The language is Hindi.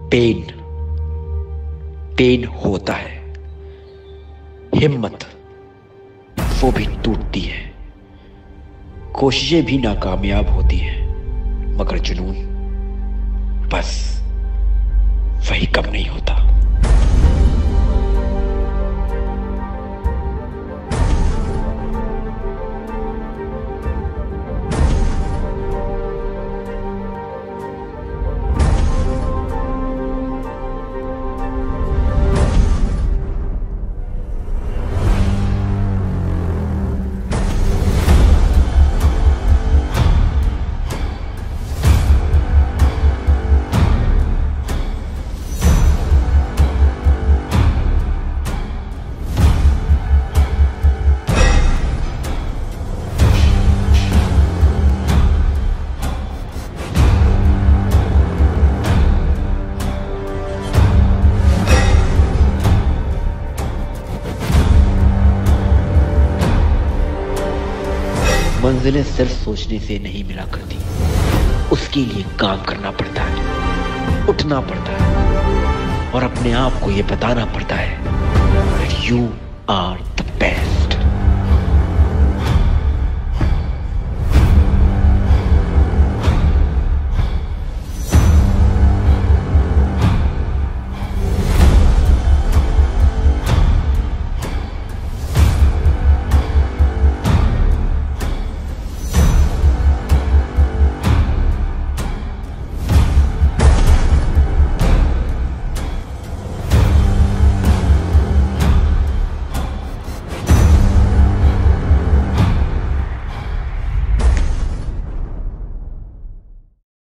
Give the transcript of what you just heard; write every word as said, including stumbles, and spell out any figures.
पेन पेन होता है, हिम्मत वो भी टूटती है, कोशिशें भी नाकामयाब होती हैं, मगर जुनून बस वही कम नहीं होता। मंजिलें सिर्फ सोचने से नहीं मिला करती, उसके लिए काम करना पड़ता है, उठना पड़ता है और अपने आप को यह बताना पड़ता है that you are the